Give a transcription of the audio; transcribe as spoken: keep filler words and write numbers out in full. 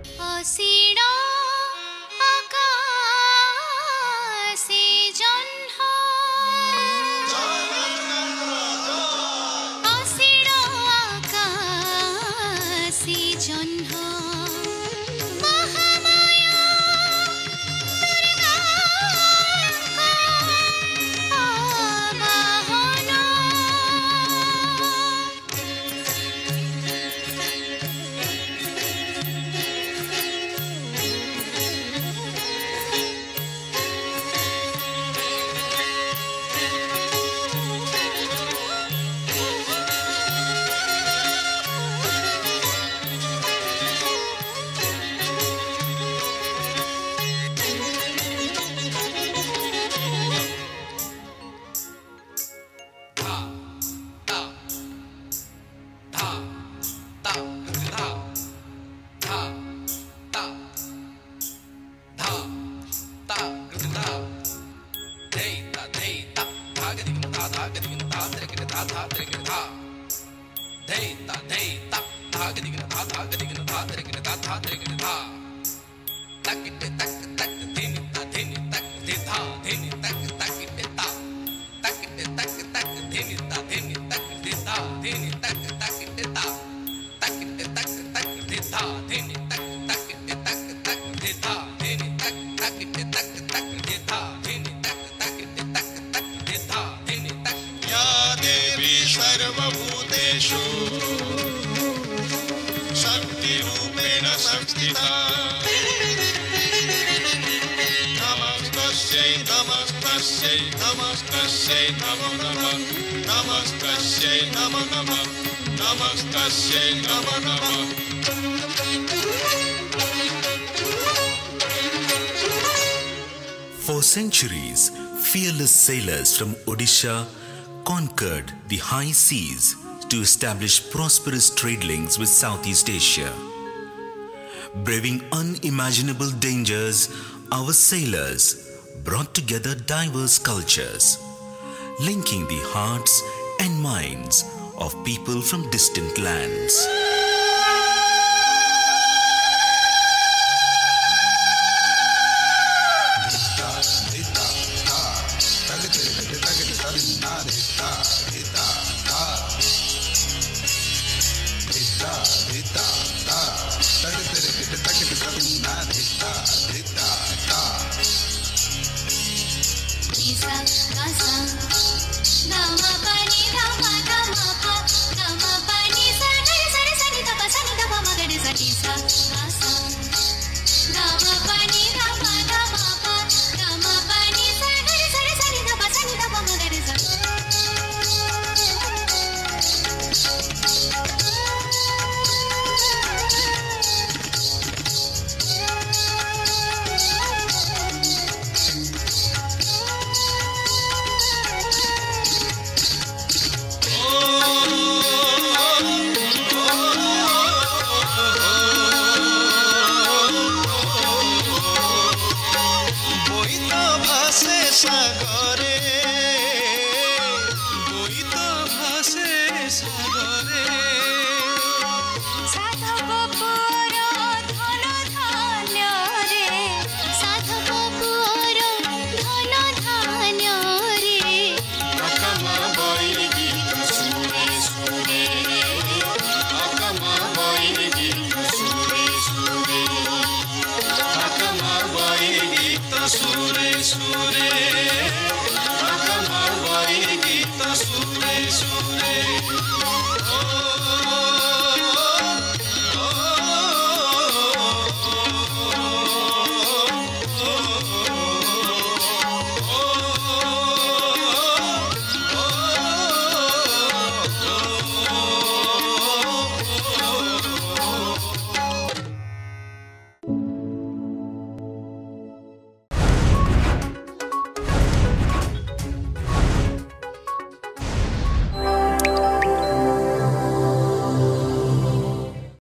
অসীণ আকাশে জহ্ন অসীণ আকাশে জহ্ন মহামায়া আবাহন सर्वभूतेषु शक्तिरूपेण संस्थिता नमस्तस्यै नमस्तस्यै नमस्तस्यै नमो नमः नमस्तस्यै नमो नमः नमस्तस्यै नमो नमः। For centuries, fearless sailors from Odisha conquered the high seas to establish prosperous trade links with Southeast Asia. Braving unimaginable dangers, our sailors brought together diverse cultures, linking the hearts and minds of people from distant lands. Sure, sure, akamar vai gita sure, sure. Oh.